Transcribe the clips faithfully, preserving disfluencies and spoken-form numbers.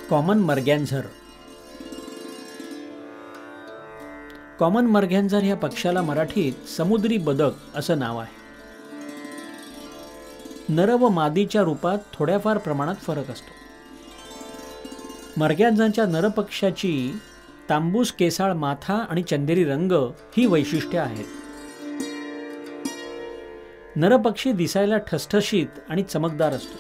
Common मर्गॅन्झर. Common मर्गॅन्झर ह्या पक्ष्याला मराठीत समुद्री बदक असं नाव आहे. नर व मादीच्या रूपात थोड्याफार प्रमाणात फरक असतो. मर्गॅन्झरच्या नरपक्ष्याची तांबूस केसाळ माथा आणि चंदेरी रंग ही वैशिष्ट्ये आहेत. नरपक्षी दिसायला ठसठशीत आणि चमकदार असतो.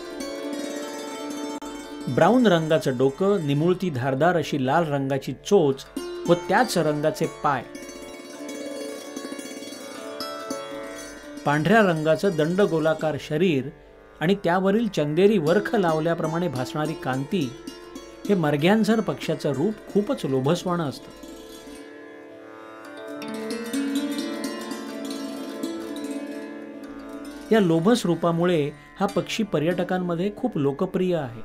ब्राऊन रंगाचं डोकं, निमुळती धारदार अशी लाल रंगाची चोच व त्याच रंगाचे पाय, पांढऱ्या रंगाचं दंडगोलाकार शरीर आणि त्यावरील चंदेरी वर्ख लावल्याप्रमाणे भासणारी कांती हे मर्गॅन्झर पक्ष्याचं रूप खूपच लोभसवाणं असतं. या लोभस रूपामुळे हा पक्षी पर्यटकांमध्ये खूप लोकप्रिय आहे.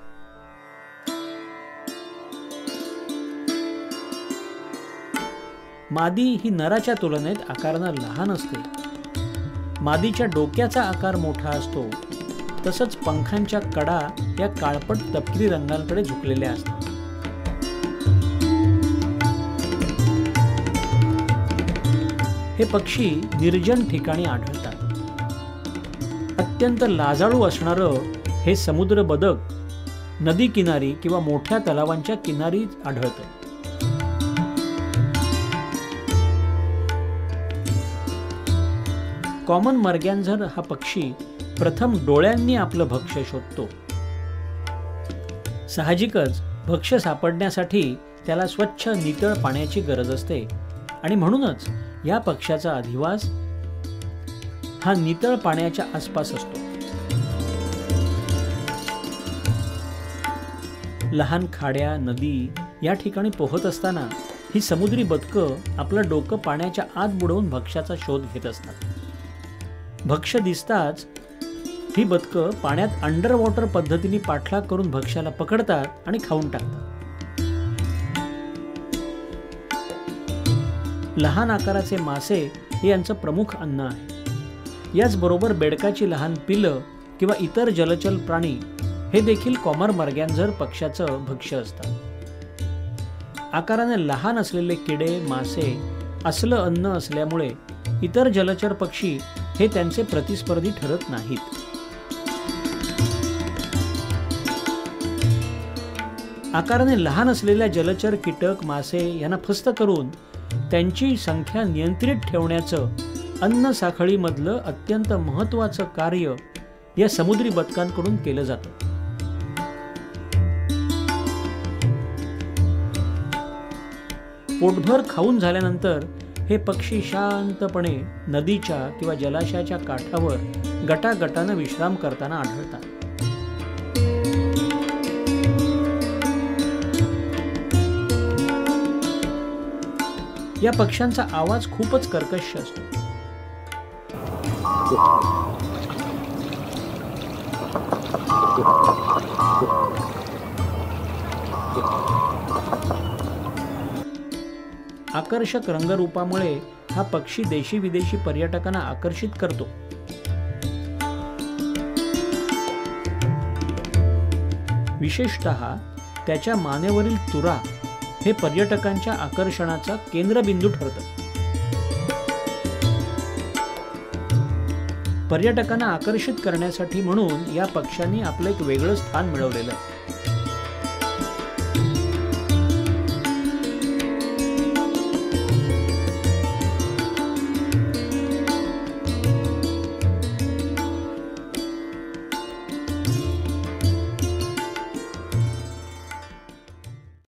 मादी ही नराच्या तुलनेत आकारानं लहान असते. मादीच्या डोक्याचा आकार मोठा असतो, तसंच पंखांच्या कडा या काळपट तपकिरी रंगांकडे झुकलेल्या असतात. हे पक्षी निर्जन ठिकाणी आढळतात. अत्यंत लाजाळू असणारं हे समुद्र बदक नदी किनारी किंवा मोठ्या तलावांच्या किनारी आढळतं. कॉमन मर्गॅन्झर हा पक्षी प्रथम डोळ्यांनी आपलं भक्ष्य शोधतो. साहजिकच भक्ष्य सापडण्यासाठी त्याला स्वच्छ नितळ पाण्याची गरज असते आणि म्हणूनच या पक्ष्याचा अधिवास हा नितळ पाण्याच्या आसपास असतो. लहान खाड्या, नदी या ठिकाणी पोहत असताना ही समुद्री बदकं आपलं डोकं पाण्याच्या आत बुडवून भक्ष्याचा शोध घेत असतात. भक्ष्य दिसताच ही बदकं पाण्यात अंडर वॉटर पद्धतीने पाठलाग करून भक्ष्याला पकडतात आणि खाऊन टाकतात. लहान आकाराचे मासे हे यांचं प्रमुख अन्न आहे. याचबरोबर बेडकाची लहान पिलं किंवा इतर जलचर प्राणी हे देखील कॉमन मर्गॅन्झर पक्ष्याचं भक्ष्य असतात. आकाराने लहान असलेले किडे, मासे असलं अन्न असल्यामुळे इतर जलचर पक्षी हे त्यांचे प्रतिस्पर्धी ठरत नाहीत. आकाराने लहान असलेल्या जलचर कीटक, मासे यांना फस्त करून त्यांची संख्या नियंत्रित ठेवण्याचं अन्न साखळीमधलं अत्यंत महत्त्वाचं कार्य या समुद्री बदकांकडून केलं जातं. पोटभर खाऊन झाल्यानंतर हे पक्षी शांतपणे नदीच्या किंवा जलाशयाच्या काठावर गटागटानं विश्राम करताना आढळतात. या पक्ष्यांचा आवाज खूपच कर्कश असतो. आकर्षक रंगरूपामुळे हा पक्षी देशी विदेशी पर्यटकांना आकर्षित करतो. विशेषतः त्याच्या मानेवरील तुरा हे पर्यटकांच्या आकर्षणाचा केंद्रबिंदू ठरतं. पर्यटकांना आकर्षित करण्यासाठी म्हणून या पक्ष्यांनी आपलं एक वेगळं स्थान मिळवलेलं आहे.